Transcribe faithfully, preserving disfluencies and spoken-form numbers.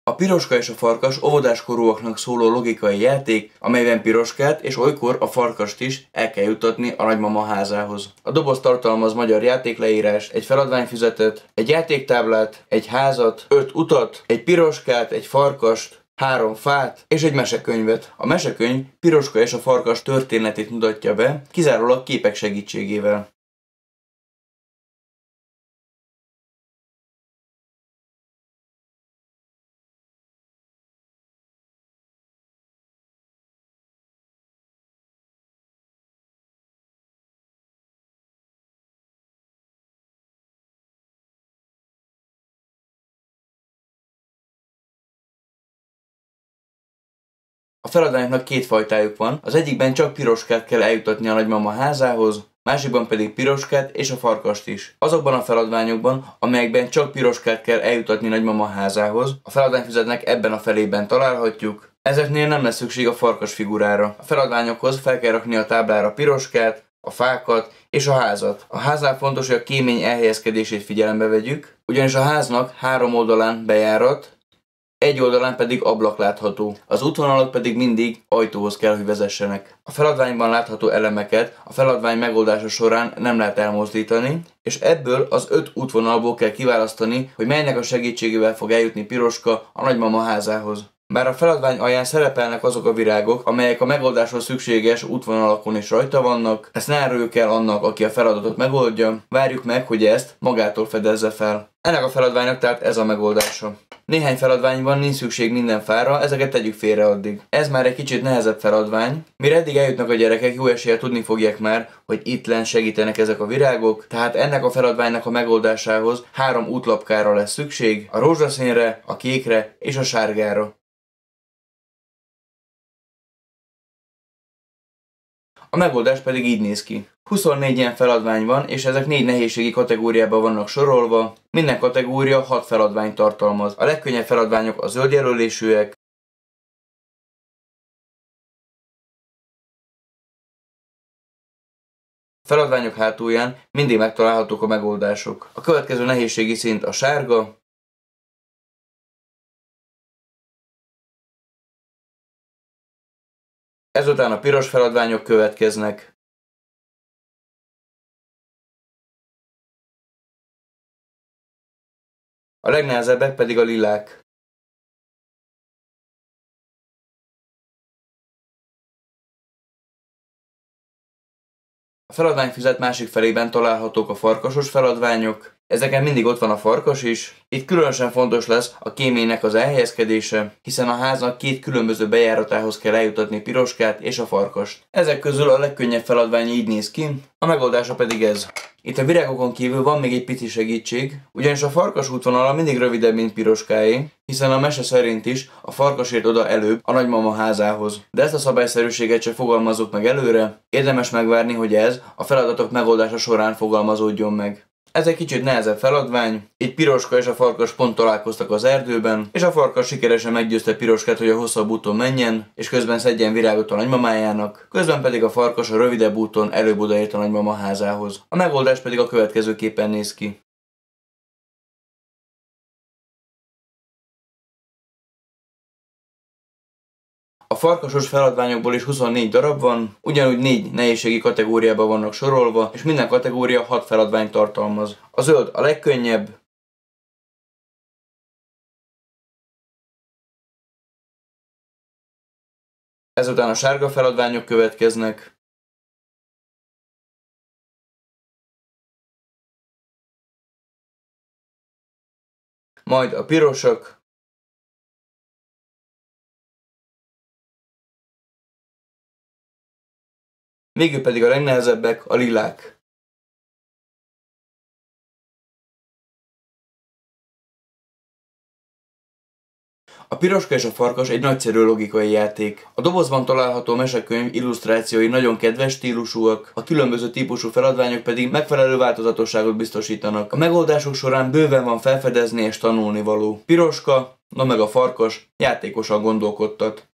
A Piroska és a farkas óvodáskorúaknak szóló logikai játék, amelyben Piroskát és olykor a farkast is el kell juttatni a nagymama házához. A doboz tartalmaz magyar játékleírást, egy feladványfüzetet, egy játéktáblát, egy házat, öt utat, egy Piroskát, egy farkast, három fát és egy mesekönyvet. A mesekönyv Piroska és a farkas történetét mutatja be, kizárólag képek segítségével. A feladványoknak két fajtájuk van, az egyikben csak Piroskát kell eljutatni a nagymama házához, másikban pedig Piroskát és a farkast is. Azokban a feladványokban, amelyekben csak Piroskát kell eljutatni nagymama házához, a feladványfüzetnek ebben a felében találhatjuk. Ezeknél nem lesz szükség a farkas figurára. A feladványokhoz fel kell rakni a táblára Piroskát, a fákat és a házat. A háznál fontos, hogy a kémény elhelyezkedését figyelembe vegyük, ugyanis a háznak három oldalán bejárat, egy oldalán pedig ablak látható, az útvonalak pedig mindig ajtóhoz kell, hogy vezessenek. A feladványban látható elemeket a feladvány megoldása során nem lehet elmozdítani, és ebből az öt útvonalból kell kiválasztani, hogy melynek a segítségével fog eljutni Piroska a nagymama házához. Bár a feladvány alján szerepelnek azok a virágok, amelyek a megoldáshoz szükséges útvonalakon is rajta vannak, ezt ne áruljuk el annak, aki a feladatot megoldja, várjuk meg, hogy ezt magától fedezze fel. Ennek a feladványnak tehát ez a megoldása. Néhány feladványban nincs szükség minden fára, ezeket tegyük félre addig. Ez már egy kicsit nehezebb feladvány. Mire eddig eljutnak a gyerekek, jó eséllyel tudni fogják már, hogy itt len segítenek ezek a virágok, tehát ennek a feladványnak a megoldásához három útlapkára lesz szükség, a rózsaszínre, a kékre és a sárgára. A megoldás pedig így néz ki. huszonnégy ilyen feladvány van, és ezek négy nehézségi kategóriában vannak sorolva. Minden kategória hat feladványt tartalmaz. A legkönnyebb feladványok a zöld jelölésűek, a feladványok hátulján mindig megtalálhatók a megoldások. A következő nehézségi szint a sárga, ezután a piros feladványok következnek. A legnehezebbek pedig a lilák. A feladványfüzet másik felében találhatók a farkasos feladványok. Ezeken mindig ott van a farkas is. Itt különösen fontos lesz a kéménynek az elhelyezkedése, hiszen a háznak két különböző bejáratához kell eljutatni Piroskát és a farkast. Ezek közül a legkönnyebb feladvány így néz ki, a megoldása pedig ez. Itt a virágokon kívül van még egy pici segítség, ugyanis a farkas útvonala mindig rövidebb, mint Piroskáé, hiszen a mese szerint is a farkas ért oda előbb a nagymama házához. De ezt a szabályszerűséget csak fogalmazzuk meg előre, érdemes megvárni, hogy ez a feladatok megoldása során fogalmazódjon meg. Ez egy kicsit nehezebb feladvány, így Piroska és a farkas pont találkoztak az erdőben, és a farkas sikeresen meggyőzte Piroskát, hogy a hosszabb úton menjen, és közben szedjen virágot a nagymamájának, közben pedig a farkas a rövidebb úton előbb odaért a nagymama házához. A megoldás pedig a következőképpen néz ki. A farkasos feladványokból is huszonnégy darab van, ugyanúgy négy nehézségi kategóriában vannak sorolva, és minden kategória hat feladványt tartalmaz. A zöld a legkönnyebb, ezután a sárga feladványok következnek, majd a pirosak, végül pedig a legnehezebbek, a lilák. A Piroska és a farkas egy nagyszerű logikai játék. A dobozban található mesekönyv illusztrációi nagyon kedves stílusúak, a különböző típusú feladványok pedig megfelelő változatosságot biztosítanak. A megoldások során bőven van felfedezni és tanulni való. Piroska, na meg a farkas játékosan gondolkodtat.